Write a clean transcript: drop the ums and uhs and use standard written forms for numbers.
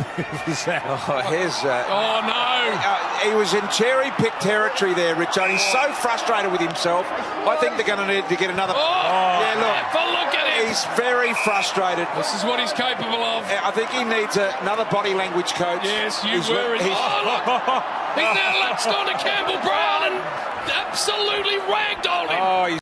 move was that? Oh, no. He was in cherry-picked territory there, Richard. He's so frustrated with himself. I think they're going to need to get another... Yeah, look at him. He's very frustrated. This is what he's capable of. I think he needs another body language coach. Yes, you were. Look. He's now latched on to Campbell Brown and absolutely ragdolled him. Oh,